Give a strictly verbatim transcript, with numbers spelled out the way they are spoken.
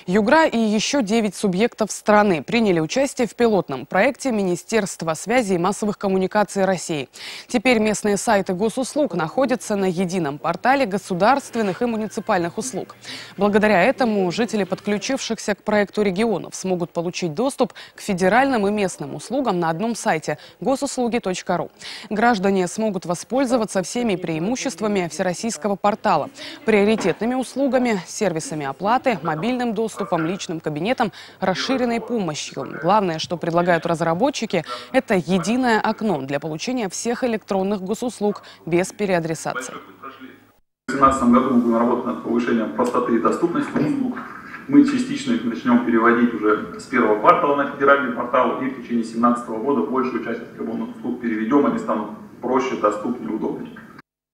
Югра и еще девять субъектов страны приняли участие в пилотном проекте Министерства связи и массовых коммуникаций России. Теперь местные сайты госуслуг находятся на едином портале государственных и муниципальных услуг. Благодаря этому жители подключившихся к проекту регионов смогут получить доступ к федеральным и местным услугам на одном сайте госуслуги точка ру. Граждане смогут воспользоваться всеми преимуществами всероссийского портала, приоритетными услугами, сервисами оплаты, мобильным доступом, доступом, личным кабинетом, расширенной помощью. Главное, что предлагают разработчики, это единое окно для получения всех электронных госуслуг без переадресации. В две тысячи семнадцатом году мы будем работать над повышением простоты и доступности услуг. Мы частично их начнем переводить уже с первого квартала на федеральный портал, и в течение две тысячи семнадцатого года большую часть электронных услуг переведем, они станут проще, доступнее, удобнее.